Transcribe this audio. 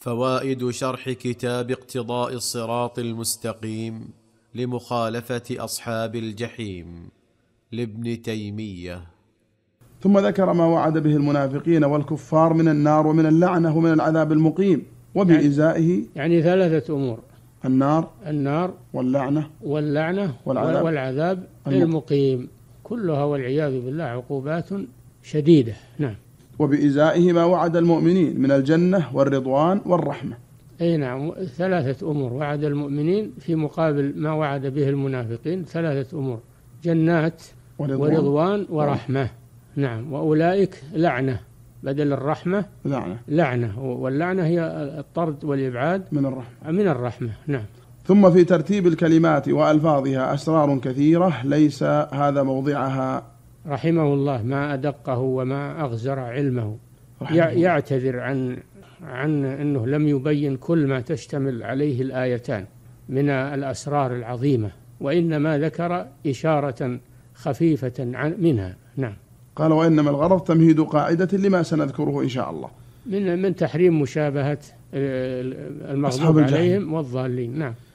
فوائد شرح كتاب اقتضاء الصراط المستقيم لمخالفة أصحاب الجحيم لابن تيمية. ثم ذكر ما وعد به المنافقين والكفار من النار ومن اللعنة ومن العذاب المقيم وبإزائه، يعني 3 أمور: النار واللعنة والعذاب المقيم، كلها والعياذ بالله عقوبات شديدة. نعم. وبإزائه ما وعد المؤمنين من الجنة والرضوان والرحمة. أي نعم، 3 أمور وعد المؤمنين في مقابل ما وعد به المنافقين، 3 أمور: جنات ورضوان ورحمة. نعم. وأولئك لعنة بدل الرحمة، لعنة، واللعنة هي الطرد والإبعاد من الرحمة. نعم. ثم في ترتيب الكلمات وألفاظها أسرار كثيرة ليس هذا موضعها، رحمه الله، ما أدقه وما أغزر علمه. يعتذر عن أنه لم يبين كل ما تشتمل عليه الآيتان من الأسرار العظيمة، وإنما ذكر إشارة خفيفة منها. نعم. قال: وإنما الغرض تمهيد قاعدة لما سنذكره إن شاء الله من تحريم مشابهة المغضوب عليهم والضالين. نعم.